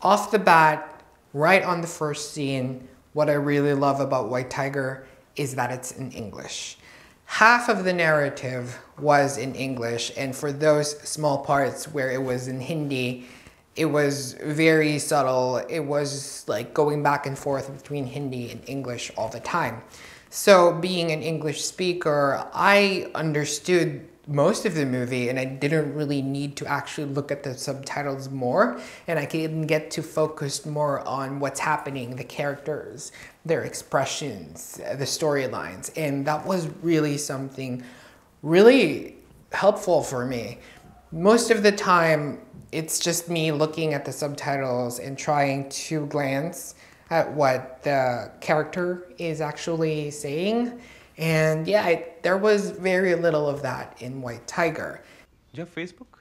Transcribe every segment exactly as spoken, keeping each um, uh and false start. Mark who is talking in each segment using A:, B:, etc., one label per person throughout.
A: Off the bat, right on the first scene, what I really love about White Tiger is that it's in English. Half of the narrative was in English, and for those small parts where it was in Hindi, it was very subtle. It was like going back and forth between Hindi and English all the time. So being an English speaker, I understood most of the movie and I didn't really need to actually look at the subtitles more, and I can get to focus more on what's happening, the characters, their expressions, the storylines, and that was really something really helpful for me. Most of the time it's just me looking at the subtitles and trying to glance at what the character is actually saying. And yeah, I, there was very little of that in White Tiger.
B: Do you have Facebook?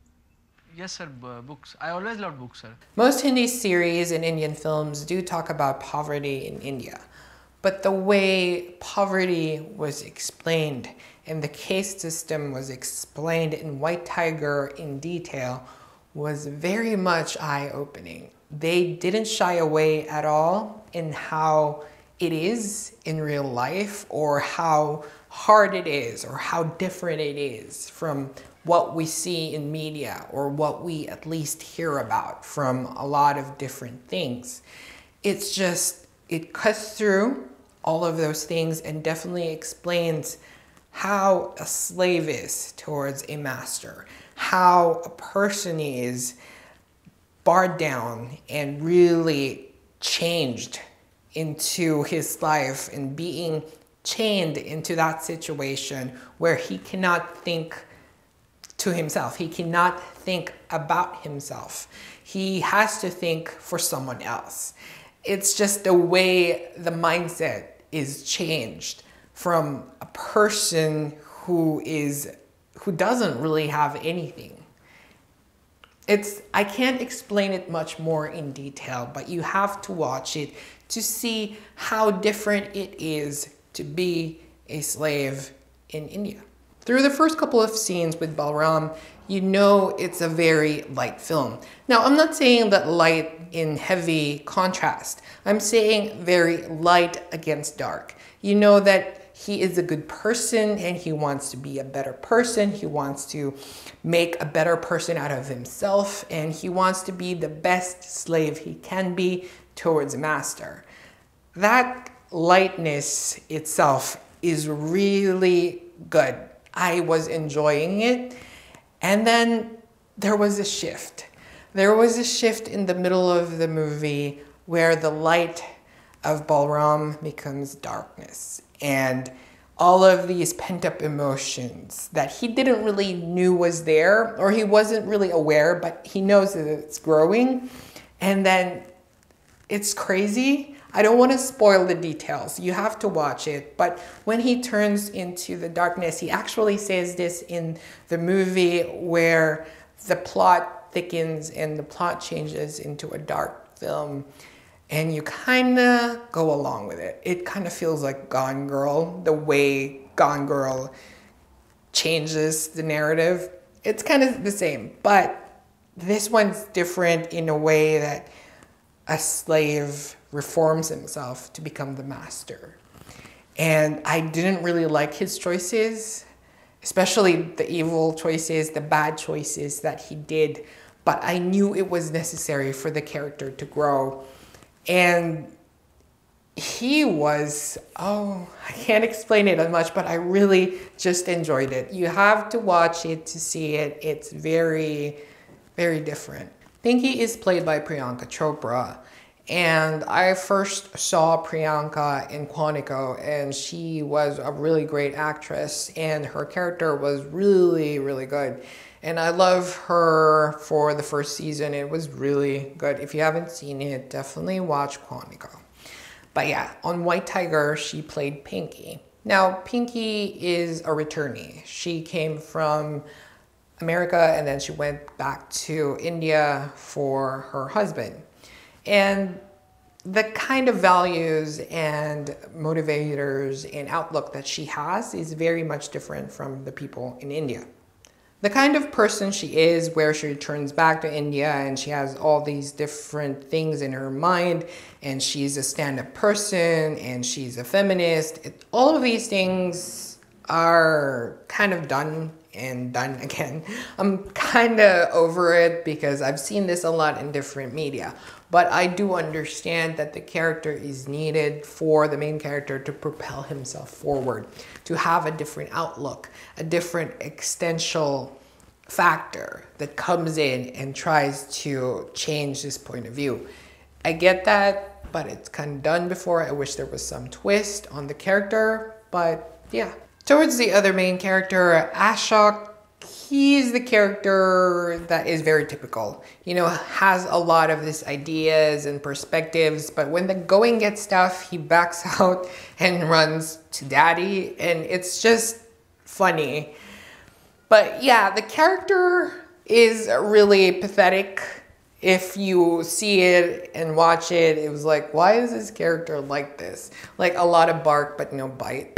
C: Yes, sir. B books. I always loved books, sir.
A: Most Hindi series and Indian films do talk about poverty in India. But the way poverty was explained and the caste system was explained in White Tiger in detail was very much eye-opening. They didn't shy away at all in how it is in real life, or how hard it is, or how different it is from what we see in media, or what we at least hear about from a lot of different things. It's just, it cuts through all of those things and definitely explains how a slave is towards a master, how a person is barred down and really changed into his life and being chained into that situation where he cannot think to himself. He cannot think about himself. He has to think for someone else. It's just the way the mindset is changed from a person who is who doesn't really have anything. It's, I can't explain it much more in detail, but you have to watch it to see how different it is to be a slave in India. Through the first couple of scenes with Balram, you know it's a very light film. Now, I'm not saying that light in heavy contrast. I'm saying very light against dark. You know that he is a good person and he wants to be a better person. He wants to make a better person out of himself, and he wants to be the best slave he can be towards a master. That lightness itself is really good. I was enjoying it. And then there was a shift. There was a shift in the middle of the movie where the light of Balram becomes darkness, and all of these pent-up emotions that he didn't really knew was there, or he wasn't really aware, but he knows that it's growing. And then it's crazy. I don't want to spoil the details. You have to watch it. But when he turns into the darkness, he actually says this in the movie where the plot thickens and the plot changes into a dark film. And you kind of go along with it. It kind of feels like Gone Girl, the way Gone Girl changes the narrative. It's kind of the same, but this one's different in a way that a slave reforms himself to become the master. And I didn't really like his choices, especially the evil choices, the bad choices that he did, but I knew it was necessary for the character to grow. And he was, oh, I can't explain it as much, but I really just enjoyed it. You have to watch it to see it. It's very, very different. Pinky is played by Priyanka Chopra. And I first saw Priyanka in Quantico, and she was a really great actress, and her character was really, really good. And I love her for the first season. It was really good. If you haven't seen it, definitely watch Quantico. But yeah, on White Tiger, she played Pinky. Now, Pinky is a returnee. She came from America, and then she went back to India for her husband. And the kind of values and motivators and outlook that she has is very much different from the people in India. the kind of person she is, where she returns back to India and she has all these different things in her mind, and she's a stand-up person and she's a feminist. It, all of these things are kind of done and done again. I'm kind of over it because I've seen this a lot in different media, but I do understand that the character is needed for the main character to propel himself forward, to have a different outlook, a different existential factor that comes in and tries to change this point of view. I get that, but it's kind of done before. I wish there was some twist on the character, but yeah. Towards the other main character, Ashok, he's the character that is very typical. You know, has a lot of these ideas and perspectives, but when the going gets tough, he backs out and runs to daddy, and it's just funny. But yeah, the character is really pathetic. If you see it and watch it, it was like, why is this character like this? Like a lot of bark, but no bite.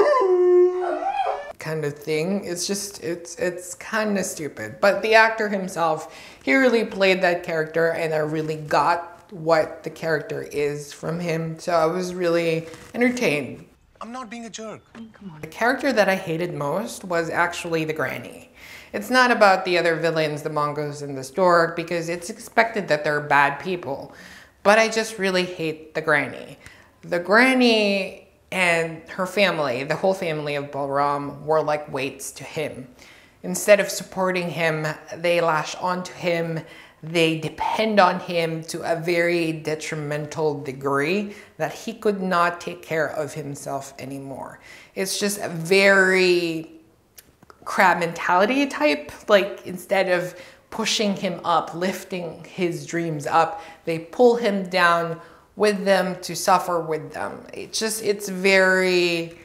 A: Kind of thing. It's just, it's it's kind of stupid. But the actor himself, he really played that character, and I really got what the character is from him. So I was really entertained.
B: I'm not being a jerk.
A: Come on. The character that I hated most was actually the granny. It's not about the other villains, the Mongols and the stork, because it's expected that they're bad people. But I just really hate the granny. The granny and her family, the whole family of Balram, were like weights to him. Instead of supporting him, they lash onto him. They depend on him to a very detrimental degree that he could not take care of himself anymore. It's just a very crab mentality type. Like, instead of pushing him up, lifting his dreams up, they pull him down with them to suffer with them. It's just, it's very,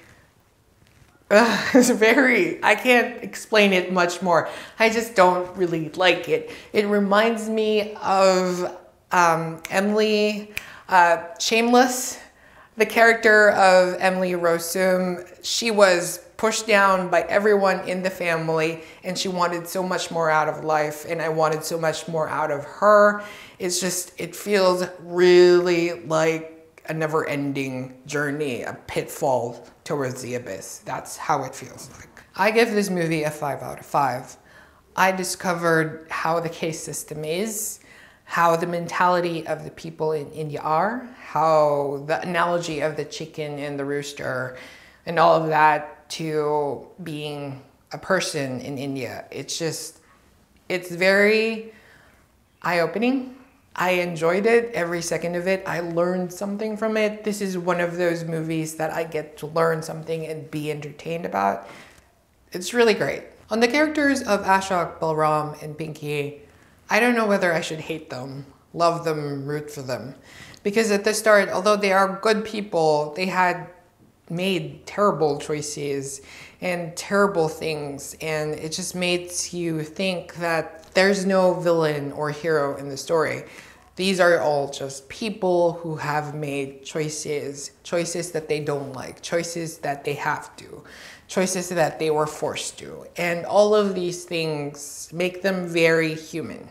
A: uh, it's very, I can't explain it much more. I just don't really like it. It reminds me of um, Emily, uh, Shameless, the character of Emily Rossum. She was pushed down by everyone in the family, and she wanted so much more out of life, and I wanted so much more out of her. It's just, it feels really like a never-ending journey, a pitfall towards the abyss. That's how it feels like. I give this movie a five out of five. I discovered how the case system is, how the mentality of the people in India are, how the analogy of the chicken and the rooster and all of that to being a person in India. It's just, it's very eye-opening. I enjoyed it, every second of it. I learned something from it. This is one of those movies that I get to learn something and be entertained about. It's really great. On the characters of Ashok, Balram, and Pinky, I don't know whether I should hate them, love them, root for them. Because at the start, although they are good people, they had made terrible choices and terrible things, and it just makes you think that there's no villain or hero in the story. These are all just people who have made choices, choices that they don't like, choices that they have to, choices that they were forced to. And all of these things make them very human.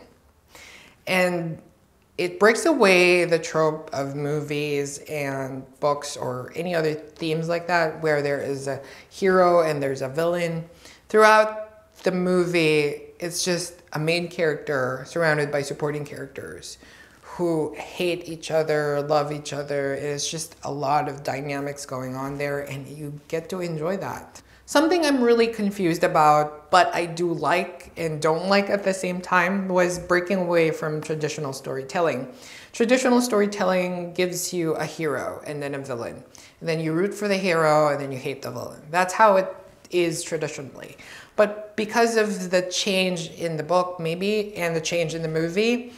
A: And it breaks away the trope of movies and books or any other themes like that where there is a hero and there's a villain. Throughout the movie, it's just a main character surrounded by supporting characters who hate each other, love each other. It's just a lot of dynamics going on there, and you get to enjoy that. Something I'm really confused about, but I do like and don't like at the same time, was breaking away from traditional storytelling. Traditional storytelling gives you a hero and then a villain. And then you root for the hero and then you hate the villain. That's how it is traditionally. But because of the change in the book, maybe, and the change in the movie,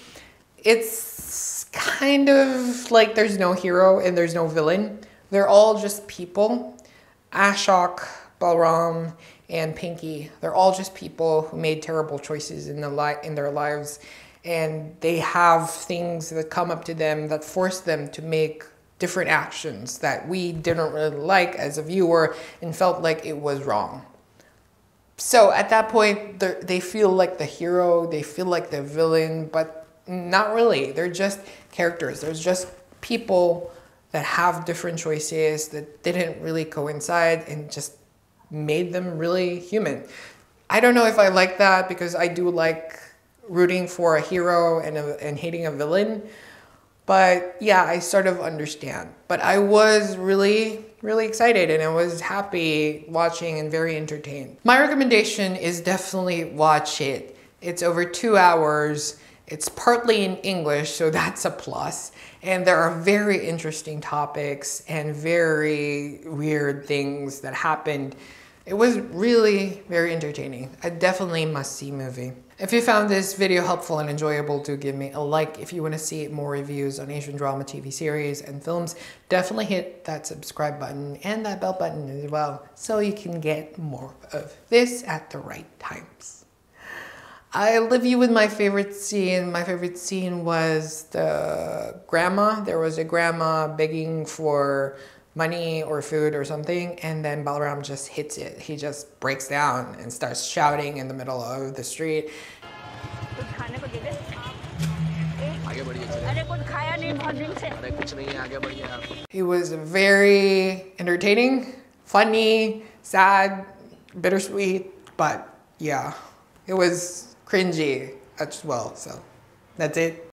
A: it's kind of like there's no hero and there's no villain. They're all just people. Ashok, Balram, and Pinky, they're all just people who made terrible choices in, the li in their lives, and they have things that come up to them that force them to make different actions that we didn't really like as a viewer and felt like it was wrong. So at that point, they feel like the hero, they feel like the villain, but not really. They're just characters. There's just people that have different choices that didn't really coincide and just made them really human. I don't know if I like that because I do like rooting for a hero and, a, and hating a villain. But yeah, I sort of understand. But I was really, really excited and I was happy watching and very entertained. My recommendation is definitely watch it. It's over two hours. It's partly in English, so that's a plus. And there are very interesting topics and very weird things that happened. It was really very entertaining. A definitely must-see movie. If you found this video helpful and enjoyable, do give me a like. If you want to see more reviews on Asian drama T V series and films, definitely hit that subscribe button and that bell button as well so you can get more of this at the right times. I leave you with my favorite scene. My favorite scene was the grandma. There was a grandma begging for money or food or something, and then Balaram just hits it. He just breaks down and starts shouting in the middle of the street. It was very entertaining, funny, sad, bittersweet, but yeah, it was cringy as well. So that's it.